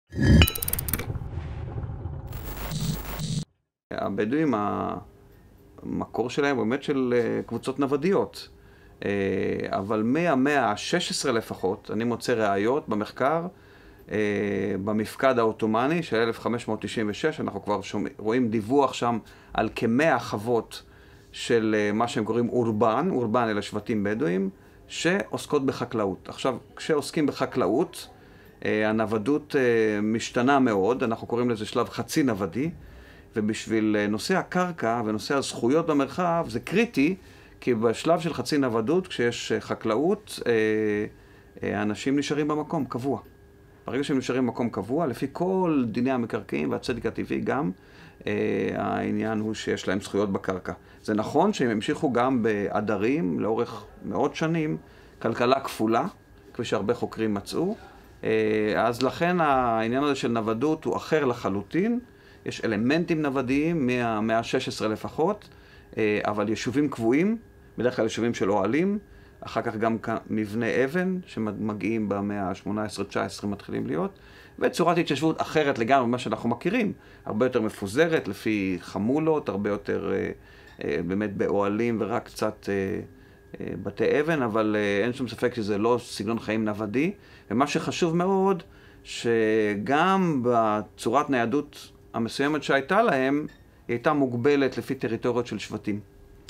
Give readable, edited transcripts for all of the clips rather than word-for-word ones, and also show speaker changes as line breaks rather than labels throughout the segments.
הבדואים, המקור שלהם הוא באמת של קבוצות נוודיות. אבל מהמאה ה-16 לפחות, אני מוצא ראיות במחקר, במפקד העות'מאני של 1596, אנחנו כבר רואים דיווח שם על כ-100 חוות של מה שהם קוראים אורבן אלה שבטים בדואים, שעוסקות בחקלאות. עכשיו, כשעוסקים בחקלאות, הנוודות משתנה מאוד, אנחנו קוראים לזה שלב חצי נוודי, ובשביל נושא הקרקע ונושא הזכויות במרחב זה קריטי, כי בשלב של חצי נוודות, כשיש חקלאות, האנשים נשארים במקום קבוע. ברגע שהם נשארים במקום קבוע, לפי כל דיני המקרקעין והצדק הטבעי גם, העניין הוא שיש להם זכויות בקרקע. זה נכון שהם המשיכו גם בעדרים לאורך מאות שנים, כלכלה כפולה, כפי שהרבה חוקרים מצאו. אז לכן העניין הזה של נוודות הוא אחר לחלוטין. יש אלמנטים נוודיים מהמאה ה-16 לפחות, אבל יישובים קבועים, בדרך כלל יישובים של אוהלים, אחר כך גם מבנה אבן שמגיעים במאה ה-18-19 מתחילים להיות, וצורת התיישבות אחרת לגמרי ממה שאנחנו מכירים, הרבה יותר מפוזרת לפי חמולות, הרבה יותר באמת באוהלים ורק קצת בתי אבן, אבל אין שום ספק שזה לא סגנון חיים נוודי, ומה שחשוב מאוד, שגם בצורת ניידות המסוימת שהייתה להם, היא הייתה מוגבלת לפי טריטוריות של שבטים.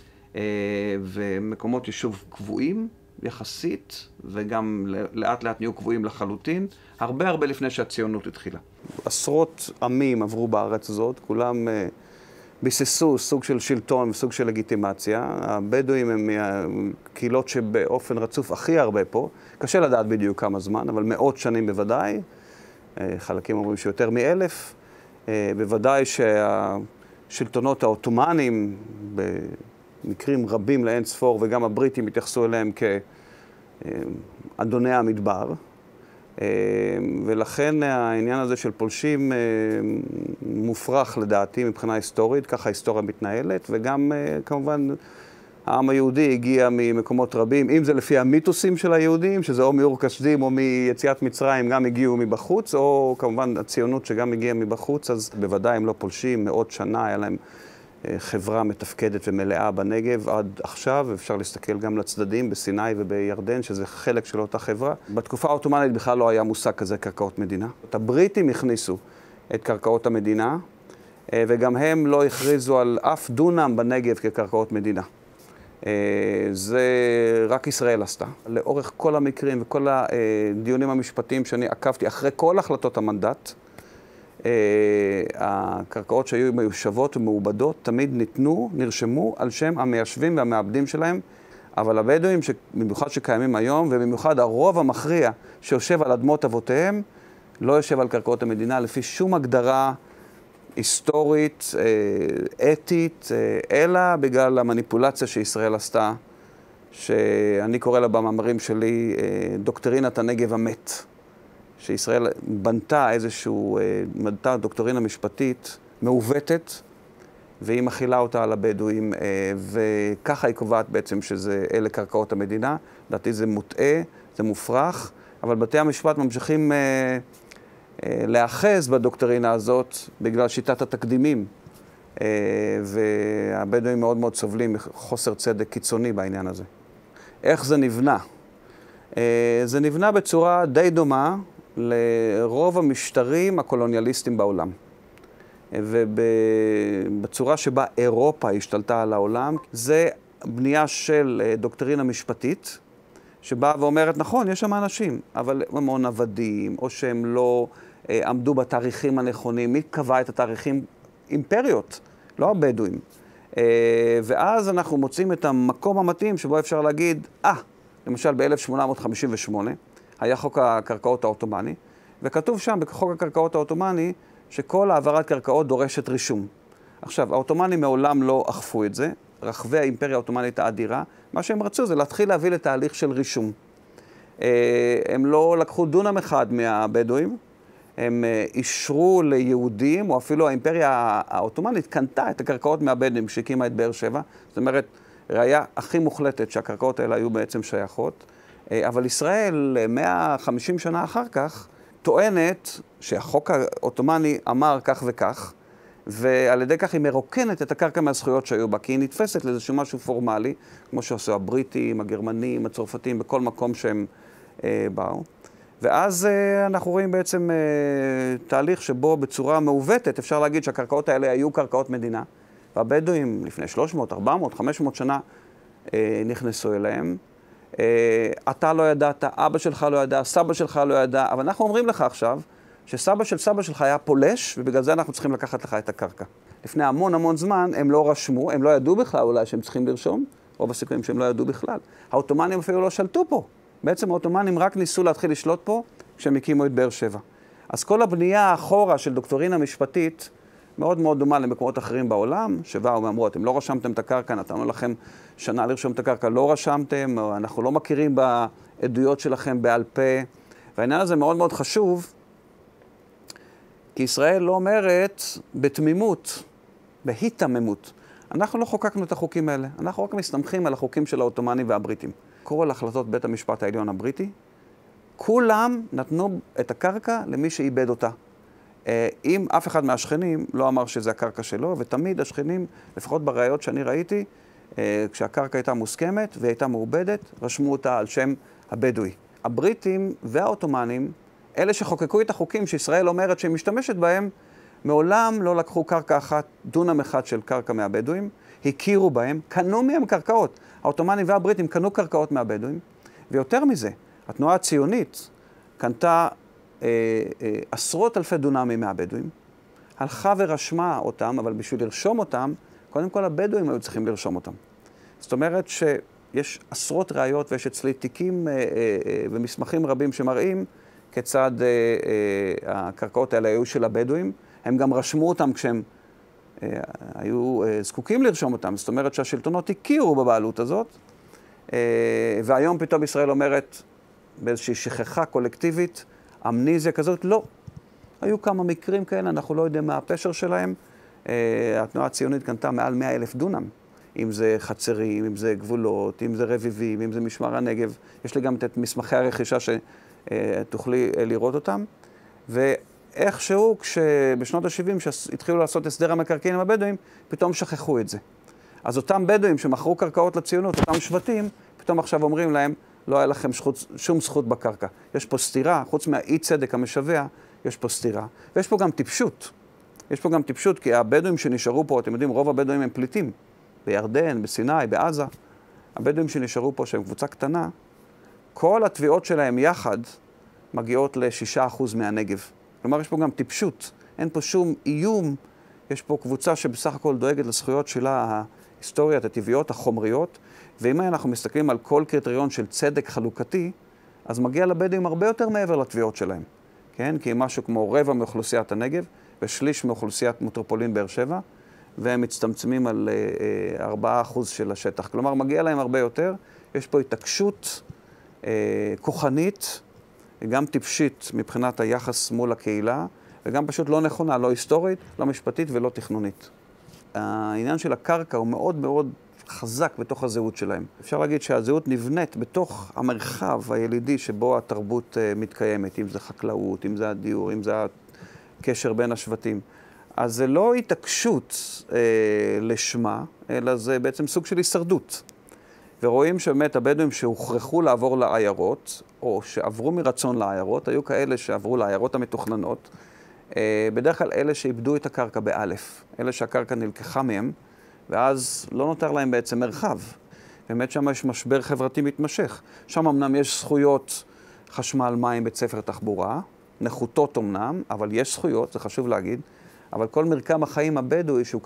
ומקומות יישוב קבועים יחסית, וגם לאט לאט נהיו קבועים לחלוטין, הרבה לפני שהציונות התחילה. עשרות עמים עברו בארץ הזאת, כולם ביססו סוג של שלטון וסוג של לגיטימציה. הבדואים הם מהקהילות שבאופן רצוף הכי הרבה פה, קשה לדעת בדיוק כמה זמן, אבל מאות שנים בוודאי, חלקים אומרים שיותר מ-1000, בוודאי שהשלטונות העות'מאנים במקרים רבים לאין ספור, וגם הבריטים התייחסו אליהם כאדוני המדבר, ולכן העניין הזה של פולשים מופרך לדעתי מבחינה היסטורית, ככה ההיסטוריה מתנהלת, וגם כמובן העם היהודי הגיע ממקומות רבים, אם זה לפי המיתוסים של היהודים, שזה או מאור כשדים או מיציאת מצרים, גם הגיעו מבחוץ, או כמובן הציונות שגם הגיעה מבחוץ, אז בוודאי הם לא פולשים, מאות שנה היה להם חברה מתפקדת ומלאה בנגב עד עכשיו, אפשר להסתכל גם לצדדים בסיני ובירדן, שזה חלק של אותה חברה. בתקופה העות'מאנית בכלל לא היה מושג כזה קרקעות מדינה. הבריטים הכניסו את קרקעות המדינה, וגם הם לא הכריזו על אף דונם בנגב כקרקעות מדינה. זה רק ישראל עשתה. לאורך כל המקרים וכל הדיונים המשפטיים שאני עקבתי אחרי כל החלטות המנדט, הקרקעות שהיו מיושבות ומעובדות תמיד נרשמו על שם המיישבים והמעבדים שלהם, אבל הבדואים, במיוחד שקיימים היום, ובמיוחד הרוב המכריע שיושב על אדמות אבותיהם, לא יושב על קרקעות המדינה לפי שום הגדרה היסטורית, אתית, אלא בגלל המניפולציה שישראל עשתה, שאני קורא לה במאמרים שלי דוקטרינת הנגב המת. שישראל בנתה דוקטרינה משפטית מעוותת, והיא מכילה אותה על הבדואים, וככה היא קובעת בעצם שאלה קרקעות המדינה. לדעתי זה מוטעה, זה מופרך, אבל בתי המשפט ממשיכים להאחז בדוקטרינה הזאת בגלל שיטת התקדימים, והבדואים מאוד מאוד סובלים מחוסר צדק קיצוני בעניין הזה. איך זה נבנה? זה נבנה בצורה די דומה לרוב המשטרים הקולוניאליסטיים בעולם. ובצורה שבה אירופה השתלטה על העולם, זה בנייה של דוקטרינה משפטית, שבאה ואומרת, נכון, יש שם אנשים, אבל הם או נוודים, או שהם לא עמדו בתאריכים הנכונים. מי קבע את התאריכים? אימפריות, לא הבדואים. ואז אנחנו מוצאים את המקום המתאים שבו אפשר להגיד, למשל ב-1858, היה חוק הקרקעות העות'מאני, וכתוב שם בחוק הקרקעות העות'מאני שכל העברת קרקעות דורשת רישום. עכשיו, העות'מאנים מעולם לא אכפו את זה, רחבי האימפריה העות'מאנית האדירה, מה שהם רצו זה להתחיל להביא לתהליך של רישום. הם לא לקחו דונם אחד מהבדואים, הם אישרו ליהודים, או אפילו האימפריה העות'מאנית קנתה את הקרקעות מהבדואים שהקימה את באר שבע, זאת אומרת, ראיה הכי מוחלטת שהקרקעות האלה היו בעצם שייכות, אבל ישראל, 150 שנה אחר כך, טוענת שהחוק העות'מאני אמר כך וכך, ועל ידי כך היא מרוקנת את הקרקע מהזכויות שהיו בה, כי היא נתפסת לאיזשהו משהו פורמלי, כמו שעשו הבריטים, הגרמנים, הצרפתים, בכל מקום שהם באו. ואז אנחנו רואים בעצם תהליך שבו בצורה מעוותת אפשר להגיד שהקרקעות האלה היו קרקעות מדינה, והבדואים לפני 300, 400, 500 שנה נכנסו אליהם. אתה לא ידעת, אבא שלך לא ידע, סבא שלך לא ידע, אבל אנחנו אומרים לך עכשיו שסבא של סבא שלך היה פולש, ובגלל זה אנחנו צריכים לקחת לך את הקרקע. לפני המון המון זמן הם לא רשמו, הם לא ידעו בכלל אולי שהם צריכים לרשום, רוב הסיכויים שהם לא ידעו בכלל. העות'מאנים אפילו לא שלטו פה. בעצם העות'מאנים רק ניסו להתחיל לשלוט פה כשהם הקימו את באר שבע. אז כל הבנייה האחורה של דוקטרינה משפטית מאוד מאוד דומה למקומות אחרים בעולם, שבאו ואמרו, אתם לא רשמתם את הקרקע, נתנו לכם שנה לרשום את הקרקע, לא רשמתם, או אנחנו לא מכירים בעדויות שלכם בעל פה. והעניין הזה מאוד מאוד חשוב, כי ישראל לא אומרת בתמימות, בהיתממות. אנחנו לא חוקקנו את החוקים האלה, אנחנו רק מסתמכים על החוקים של העות'מאנים והבריטים. כל החלטות בית המשפט העליון הבריטי, כולם נתנו את הקרקע למי שאיבד אותה. אם אף אחד מהשכנים לא אמר שזה הקרקע שלו, ותמיד השכנים, לפחות בראיות שאני ראיתי, כשהקרקע הייתה מוסכמת והייתה מעובדת, רשמו אותה על שם הבדואי. הבריטים והעות'מאנים, אלה שחוקקו את החוקים שישראל אומרת שהיא משתמשת בהם, מעולם לא לקחו קרקע אחת, דונם אחד של קרקע מהבדואים, הכירו בהם, קנו מהם קרקעות. העות'מאנים והבריטים קנו קרקעות מהבדואים, ויותר מזה, התנועה הציונית קנתה עשרות אלפי דונמים מהבדואים, הלכה ורשמה אותם, אבל בשביל לרשום אותם, קודם כל הבדואים היו צריכים לרשום אותם. זאת אומרת שיש עשרות ראיות ויש אצלי תיקים ומסמכים רבים שמראים כיצד הקרקעות האלה היו של הבדואים. הם גם רשמו אותם כשהם היו זקוקים לרשום אותם. זאת אומרת שהשלטונות הכירו בבעלות הזאת, והיום פתאום ישראל אומרת באיזושהי שכחה קולקטיבית, אמניזיה כזאת, לא. היו כמה מקרים כאלה, אנחנו לא יודעים מה הפשר שלהם. התנועה הציונית קנתה מעל 100,000 דונם. אם זה חצרים, אם זה גבולות, אם זה רביבים, אם זה משמר הנגב. יש לי גם את מסמכי הרכישה שתוכלי לראות אותם. ואיכשהו, בשנות ה-70, שהתחילו לעשות הסדר המקרקעין עם הבדואים, פתאום שכחו את זה. אז אותם בדואים שמכרו קרקעות לציונות, אותם שבטים, פתאום עכשיו אומרים להם, לא היה לכם שום זכות בקרקע. יש פה סתירה, חוץ מהאי צדק המשווע, יש פה סתירה. ויש פה גם טיפשות. יש פה גם טיפשות, כי הבדואים שנשארו פה, אתם יודעים, רוב הבדואים הם פליטים. בירדן, בסיני, בעזה. הבדואים שנשארו פה, שהם קבוצה קטנה, כל התביעות שלהם יחד מגיעות ל6% מהנגב. כלומר, יש פה גם טיפשות. אין פה שום איום. יש פה קבוצה שבסך הכל דואגת לזכויות שלה, ההיסטוריות, הטבעיות, החומריות. ואם אנחנו מסתכלים על כל קריטריון של צדק חלוקתי, אז מגיע לבדואים הרבה יותר מעבר לתביעות שלהם. כן? כי משהו כמו רבע מאוכלוסיית הנגב, ושליש מאוכלוסיית מטרופולין באר שבע, והם מצטמצמים על 4% של השטח. כלומר, מגיע להם הרבה יותר. יש פה התעקשות כוחנית, גם טיפשית מבחינת היחס מול הקהילה, וגם פשוט לא נכונה, לא היסטורית, לא משפטית ולא תכנונית. העניין של הקרקע הוא מאוד מאוד חזק בתוך הזהות שלהם. אפשר להגיד שהזהות נבנית בתוך המרחב הילידי שבו התרבות מתקיימת, אם זה חקלאות, אם זה הדיור, אם זה הקשר בין השבטים. אז זה לא התעקשות לשמה, אלא זה בעצם סוג של הישרדות. ורואים שבאמת הבדואים שהוכרחו לעבור לעיירות, או שעברו מרצון לעיירות, היו כאלה שעברו לעיירות המתוכננות, בדרך כלל אלה שאיבדו את הקרקע באלף, אלה שהקרקע נלקחה מהם, ואז לא נותר להם בעצם מרחב. באמת שם יש משבר חברתי מתמשך. שם אמנם יש זכויות חשמל, מים, בית ספר, תחבורה, נחותות אמנם, אבל יש זכויות, זה חשוב להגיד, אבל כל מרקם החיים הבדואי שהוא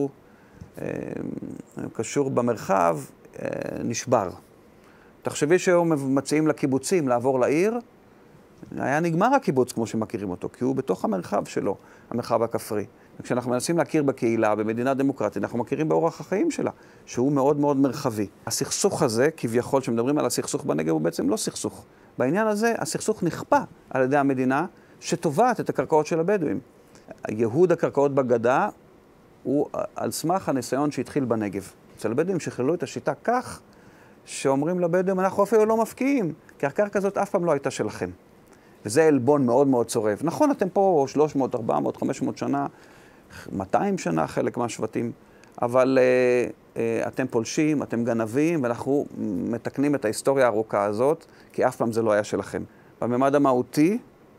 קשור במרחב, נשבר. תחשבי שהיום מציעים לקיבוצים לעבור לעיר, היה נגמר הקיבוץ כמו שמכירים אותו, כי הוא בתוך המרחב שלו, המרחב הכפרי. וכשאנחנו מנסים להכיר בקהילה, במדינה דמוקרטית, אנחנו מכירים באורח החיים שלה, שהוא מאוד מאוד מרחבי. הסכסוך הזה, כביכול, שמדברים על הסכסוך בנגב, הוא בעצם לא סכסוך. בעניין הזה, הסכסוך נכפה על ידי המדינה שתובעת את הקרקעות של הבדואים. ייהוד הקרקעות בגדה הוא על סמך הניסיון שהתחיל בנגב. אצל הבדואים שכללו את השיטה כך, שאומרים לבדואים, אנחנו אפילו לא מפקיעים, כי הקרקע הזאת אף פעם לא הייתה שלכם. וזה עלבון מאוד מאוד צורב. נכון, אתם פה 300, 400, 500 שנה, 200 שנה חלק מהשבטים, אבל אתם פולשים, אתם גנבים, ואנחנו מתקנים את ההיסטוריה הארוכה הזאת, כי אף פעם זה לא היה שלכם. בממד המהותי,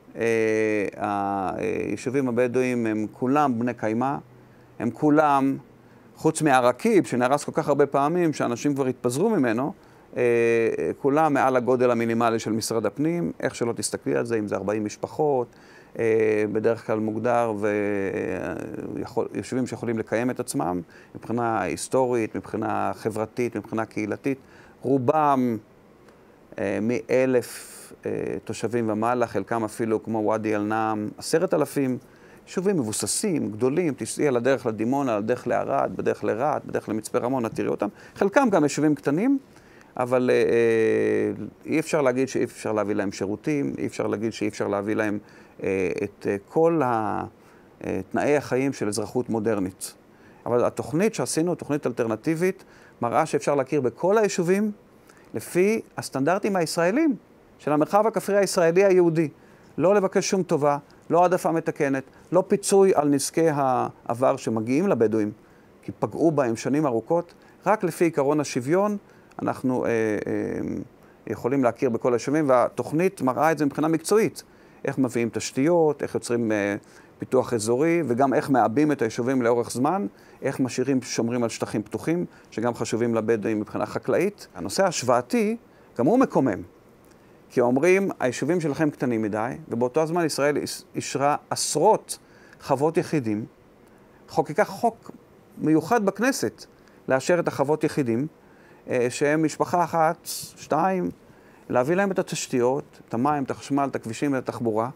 היישובים הבדואים הם כולם בני קיימא, הם כולם, חוץ מהרקיב, שנהרס כל כך הרבה פעמים, שאנשים כבר התפזרו ממנו, כולם מעל הגודל המינימלי של משרד הפנים, איך שלא תסתכלי על זה, אם זה 40 משפחות, בדרך כלל מוגדר, וישובים שיכולים לקיים את עצמם, מבחינה היסטורית, מבחינה חברתית, מבחינה קהילתית, רובם מ1,000 תושבים ומעלה, חלקם אפילו כמו ואדי אל-נעם, 10,000, יישובים מבוססים, גדולים, תסעי על הדרך לדימונה, על הדרך לערד, בדרך לרהט, בדרך למצפה רמון, תראי אותם. חלקם גם יישובים קטנים, אבל אי אפשר להגיד שאי אפשר להביא להם שירותים, אי אפשר להגיד שאי אפשר להביא להם את כל תנאי החיים של אזרחות מודרנית. אבל התוכנית שעשינו, תוכנית אלטרנטיבית, מראה שאפשר להכיר בכל היישובים לפי הסטנדרטים הישראלים של המרחב הכפרי הישראלי היהודי. לא לבקש שום טובה, לא העדפה מתקנת, לא פיצוי על נזקי העבר שמגיעים לבדואים, כי פגעו בהם שנים ארוכות, רק לפי עקרון השוויון אנחנו יכולים להכיר בכל היישובים, והתוכנית מראה את זה מבחינה מקצועית. איך מביאים תשתיות, איך יוצרים פיתוח אזורי, וגם איך מעבים את היישובים לאורך זמן, איך משאירים, שומרים על שטחים פתוחים, שגם חשובים לבדואים מבחינה חקלאית. הנושא ההשוואתי, גם הוא מקומם. כי אומרים, היישובים שלכם קטנים מדי, ובאותו הזמן ישראל אישרה עשרות חוות יחידים, חוקקה חוק מיוחד בכנסת לאשר את החוות יחידים, שהם משפחה אחת, 2, להביא להם את התשתיות, את המים, את החשמל, את הכבישים ואת התחבורה.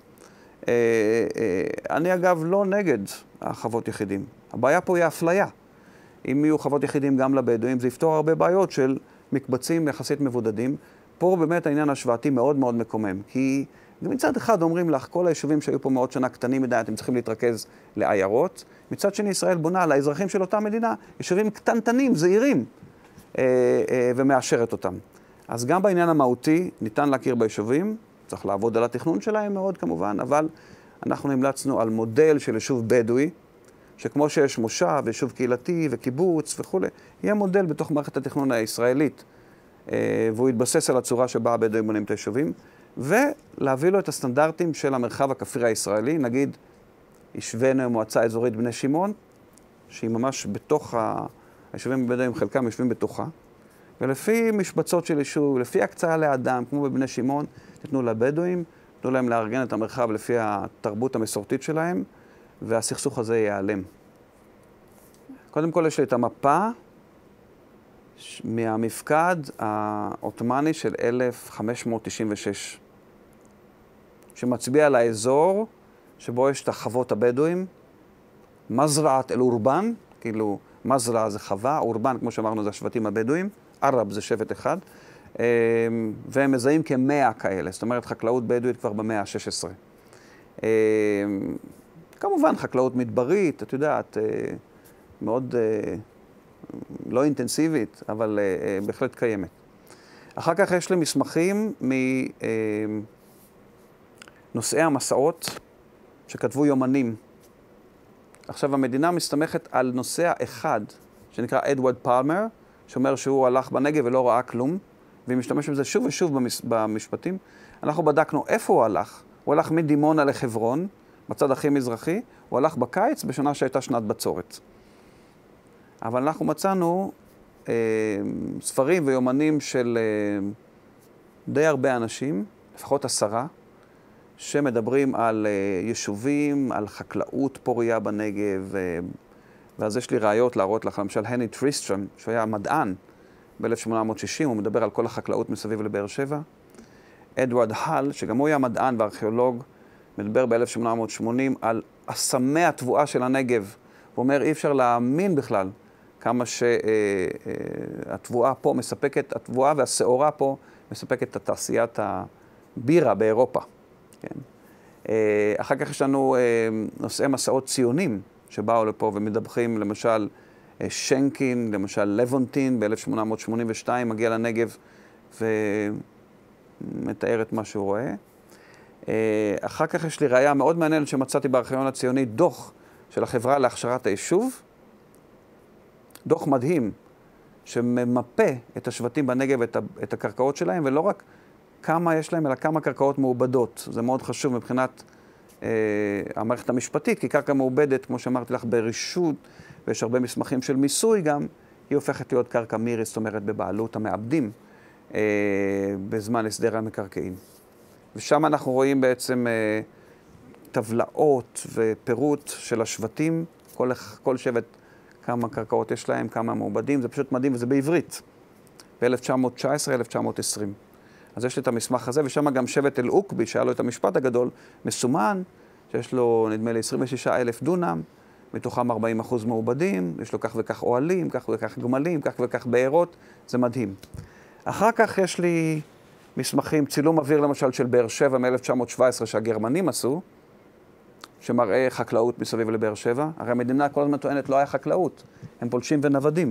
אני אגב לא נגד החוות יחידים. הבעיה פה היא האפליה. אם יהיו חוות יחידים גם לבדואים, זה יפתור הרבה בעיות של מקבצים יחסית מבודדים. פה באמת העניין ההשוואתי מאוד מאוד מקומם, כי מצד אחד אומרים לך, כל היישובים שהיו פה מאות שנה קטנים מדי, אתם צריכים להתרכז לעיירות. מצד שני, ישראל בונה על האזרחים של אותה מדינה, יישובים קטנטנים, זעירים, ומאשרת אותם. אז גם בעניין המהותי ניתן להכיר ביישובים, צריך לעבוד על התכנון שלהם מאוד כמובן, אבל אנחנו המלצנו על מודל של יישוב בדואי, שכמו שיש מושב, יישוב קהילתי וקיבוץ וכו', יהיה מודל בתוך מערכת התכנון הישראלית, והוא יתבסס על הצורה שבה הבדואים בונים את היישובים, ולהביא לו את הסטנדרטים של המרחב הכפרי הישראלי, נגיד, השווינו מועצה אזורית בני שמעון, שהיא ממש בתוך היישובים הבדואים, חלקם יושבים בתוכה, ולפי משבצות של יישוב, לפי הקצאה לאדם, כמו בבני שמעון, תתנו לבדואים, תנו להם לארגן את המרחב לפי התרבות המסורתית שלהם, והסכסוך הזה ייעלם. קודם כל יש לי את המפה מהמפקד העות'מאני של 1596, שמצביע על האזור שבו יש את החוות הבדואים, מזרעת אל-אורבן, כאילו מזרע זה חווה, אורבן, כמו שאמרנו, זה השבטים הבדואים, ערב זה שבט אחד, והם מזהים כ100 כאלה, זאת אומרת חקלאות בדואית כבר במאה ה-16. כמובן חקלאות מדברית, את יודעת, מאוד לא אינטנסיבית, אבל בהחלט קיימת. אחר כך יש לי מסמכים מנושאי המסעות שכתבו יומנים. עכשיו המדינה מסתמכת על נוסע אחד, שנקרא אדוארד פלמר, שאומר שהוא הלך בנגב ולא ראה כלום, והיא משתמשת בזה שוב ושוב במשפטים. אנחנו בדקנו איפה הוא הלך. הוא הלך מדימונה לחברון, בצד הכי מזרחי, הוא הלך בקיץ בשנה שהייתה שנת בצורת. אבל אנחנו מצאנו ספרים ויומנים של די הרבה אנשים, לפחות 10, שמדברים על יישובים, על חקלאות פוריה בנגב, ואז יש לי ראיות להראות לך, למשל הני טריסטרם, שהוא היה מדען ב-1860, הוא מדבר על כל החקלאות מסביב לבאר שבע. אדוארד הל, שגם הוא היה מדען וארכיאולוג, מדבר ב-1880 על אסמי התבואה של הנגב. הוא אומר, אי אפשר להאמין בכלל כמה שהתבואה פה מספקת, התבואה והשעורה פה מספקת את תעשיית הבירה באירופה. כן? אחר כך יש לנו נושאי מסעות ציונים שבאו לפה ומדווחים, למשל שנקין, למשל לבונטין ב-1882 מגיע לנגב ומתאר את מה שהוא רואה. אחר כך יש לי ראייה מאוד מעניינת שמצאתי בארכיון הציוני, דוח של החברה להכשרת היישוב, דוח מדהים, שממפה את השבטים בנגב, את הקרקעות שלהם, ולא רק כמה יש להם, אלא כמה קרקעות מעובדות. זה מאוד חשוב מבחינת המערכת המשפטית, כי קרקע מעובדת, כמו שאמרתי לך, ברישות, ויש הרבה מסמכים של מיסוי גם, היא הופכת להיות קרקע מירית, זאת אומרת, בבעלות המעבדים, בזמן הסדר המקרקעין. ושם אנחנו רואים בעצם טבלאות ופירוט של השבטים, כל שבט כמה קרקעות יש להם, כמה מעובדים, זה פשוט מדהים, וזה בעברית, ב-1919-1920. אז יש לי את המסמך הזה, ושם גם שבט אל-עוקבי, שהיה לו את המשפט הגדול, מסומן, שיש לו, נדמה לי, 26,000 דונם, מתוכם 40% מעובדים, יש לו כך וכך אוהלים, כך וכך גמלים, כך וכך בארות, זה מדהים. אחר כך יש לי מסמכים, צילום אוויר למשל של באר שבע מ-1917 שהגרמנים עשו, שמראה חקלאות מסביב לבאר שבע. הרי המדינה כל הזמן טוענת לא היה חקלאות, הם פולשים ונוודים.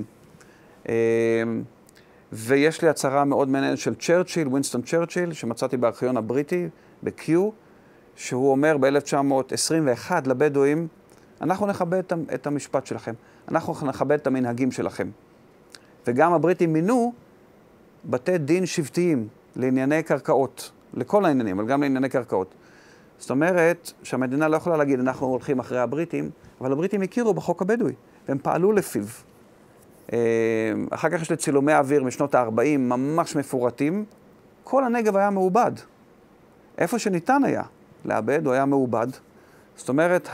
ויש לי הצהרה מאוד מעניינת של צ'רצ'יל, ווינסטון צ'רצ'יל, שמצאתי בארכיון הבריטי, ב-Q, שהוא אומר ב-1921 לבדואים, אנחנו נכבד את המשפט שלכם, אנחנו נכבד את המנהגים שלכם. וגם הבריטים מינו בתי דין שבטיים לענייני קרקעות, לכל העניינים, אבל גם לענייני קרקעות. זאת אומרת שהמדינה לא יכולה להגיד, אנחנו הולכים אחרי הבריטים, אבל הבריטים הכירו בחוק הבדואי, והם פעלו לפיו. אחר כך יש לצילומי אוויר משנות ה-40, ממש מפורטים. כל הנגב היה מעובד. איפה שניתן היה לאבד, הוא היה מעובד. זאת אומרת,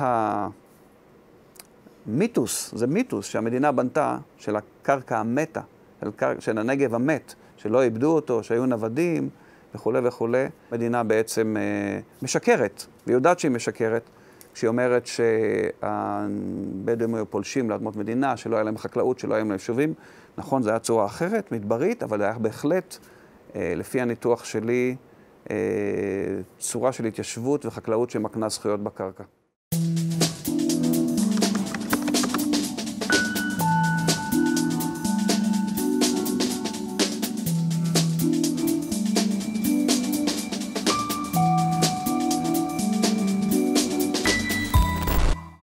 המיתוס, זה מיתוס שהמדינה בנתה של הקרקע המתה, של הנגב המת, שלא איבדו אותו, שהיו נוודים וכו' וכו'. המדינה בעצם משקרת, והיא יודעת שהיא משקרת, כשהיא אומרת שהבדואים היו פולשים לאדמות מדינה, שלא היה להם חקלאות, שלא היה להם יישובים. נכון, זו הייתה צורה אחרת, מדברית, אבל זה היה בהחלט, לפי הניתוח שלי, צורה של התיישבות וחקלאות שמקנה זכויות בקרקע.